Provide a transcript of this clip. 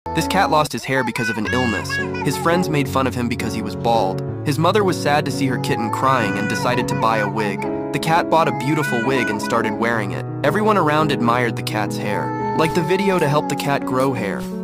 This cat lost his hair because of an illness. His friends made fun of him because he was bald. His mother was sad to see her kitten crying and decided to buy a wig. The cat bought a beautiful wig and started wearing it. Everyone around admired the cat's hair. Like the video to help the cat grow hair.